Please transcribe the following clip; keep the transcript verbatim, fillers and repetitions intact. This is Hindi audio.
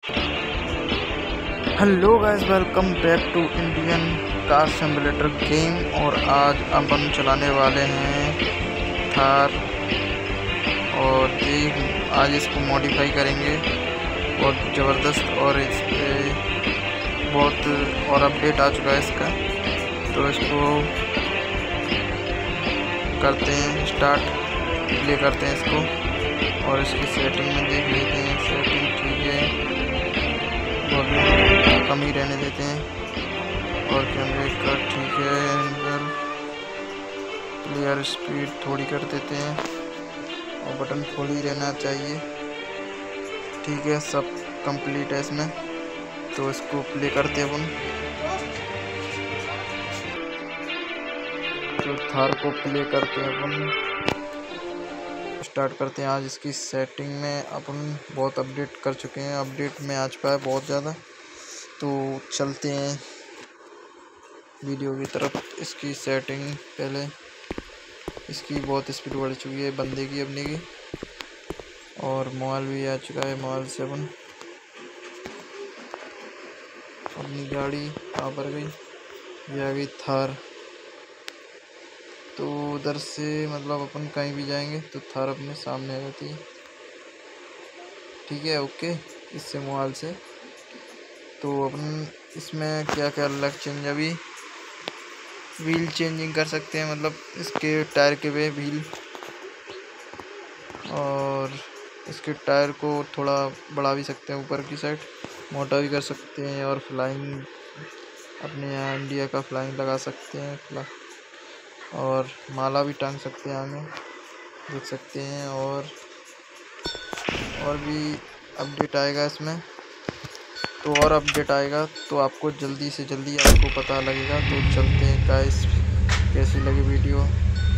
Hello guys, welcome back to Indian car simulator game. और आज अपन चलाने वाले हैं थार। और ये आज इसको मॉडिफाई करेंगे बहुत ज़बरदस्त, और इस पे बहुत और अपडेट आ चुका है इसका। तो इसको करते हैं स्टार्ट, प्ले करते हैं इसको और इसकी सेटिंग में देख लेते हैं। सेटिंग ठीक है, बहुत कम ही रहने देते हैं। और कैमरे का ठीक है, एंगल, क्लियर स्पीड थोड़ी कर देते हैं और बटन फुल ही रहना चाहिए। ठीक है, सब कंप्लीट है इसमें। तो इसको प्ले करते हैं अपन। तो थार को प्ले करते हैं अपन, स्टार्ट करते हैं। आज इसकी सेटिंग में अपन बहुत अपडेट कर चुके हैं, अपडेट में आ चुका है बहुत ज़्यादा। तो चलते हैं वीडियो की तरफ। इसकी सेटिंग पहले, इसकी बहुत स्पीड बढ़ चुकी है बंदे की अपने की, और मोबाइल भी आ चुका है। मोबाइल से अपन अपनी गाड़ी कहाँ पर गई, ये आ गई थार। तो उधर से मतलब अपन कहीं भी जाएंगे तो थार अपने सामने आ जाती है। ठीक है, ओके। इससे मोबाइल से तो अपन इसमें क्या क्या अलग चेंज, अभी व्हील चेंजिंग कर सकते हैं, मतलब इसके टायर के वे व्हील, और इसके टायर को थोड़ा बढ़ा भी सकते हैं, ऊपर की साइड मोटा भी कर सकते हैं। और फ्लाइंग, अपने यहाँ इंडिया का फ्लाइंग लगा सकते हैं, फ्ला और माला भी टांग सकते हैं आगे, देख सकते हैं। और और भी अपडेट आएगा इसमें, तो और अपडेट आएगा तो आपको जल्दी से जल्दी आपको पता लगेगा। तो चलते हैं गाइस, कैसी लगी वीडियो